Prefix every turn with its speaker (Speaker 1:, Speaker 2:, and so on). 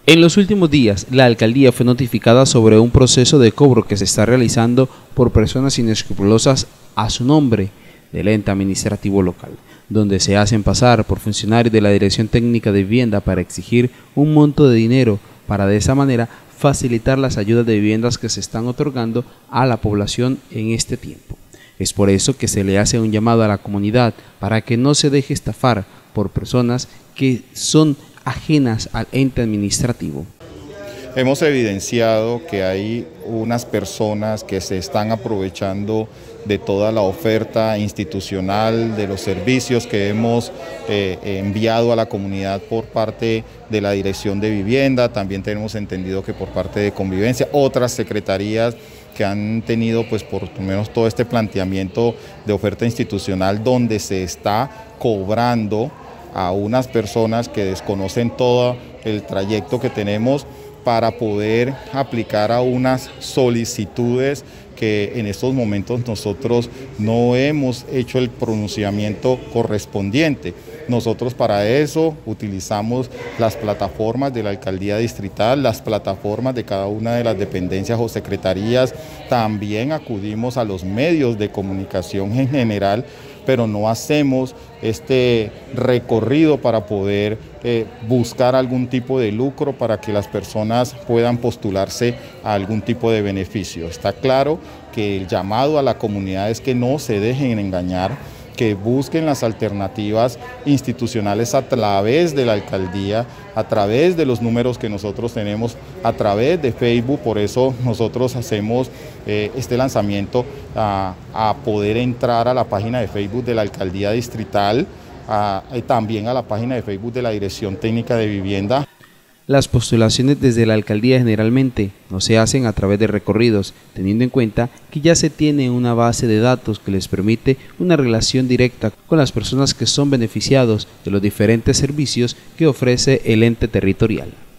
Speaker 1: En los últimos días, la alcaldía fue notificada sobre un proceso de cobro que se está realizando por personas inescrupulosas a su nombre del ente administrativo local, donde se hacen pasar por funcionarios de la Dirección Técnica de Vivienda para exigir un monto de dinero para de esa manera facilitar las ayudas de viviendas que se están otorgando a la población en este tiempo. Es por eso que se le hace un llamado a la comunidad para que no se deje estafar por personas que son ajenas al ente administrativo.
Speaker 2: Hemos evidenciado que hay unas personas que se están aprovechando de toda la oferta institucional, de los servicios que hemos enviado a la comunidad por parte de la Dirección de Vivienda. También tenemos entendido que por parte de Convivencia, otras secretarías que han tenido pues por lo menos todo este planteamiento de oferta institucional donde se está cobrando a unas personas que desconocen todo el trayecto que tenemos para poder aplicar a unas solicitudes que en estos momentos nosotros no hemos hecho el pronunciamiento correspondiente. Nosotros para eso utilizamos las plataformas de la alcaldía distrital, las plataformas de cada una de las dependencias o secretarías, también acudimos a los medios de comunicación en general, pero no hacemos este recorrido para poder buscar algún tipo de lucro para que las personas puedan postularse a algún tipo de beneficio. Está claro que el llamado a la comunidad es que no se dejen engañar, que busquen las alternativas institucionales a través de la alcaldía, a través de los números que nosotros tenemos, a través de Facebook. Por eso nosotros hacemos este lanzamiento a poder entrar a la página de Facebook de la alcaldía distrital, también a la página de Facebook de la Dirección Técnica de Vivienda.
Speaker 1: Las postulaciones desde la alcaldía generalmente no se hacen a través de recorridos, teniendo en cuenta que ya se tiene una base de datos que les permite una relación directa con las personas que son beneficiados de los diferentes servicios que ofrece el ente territorial.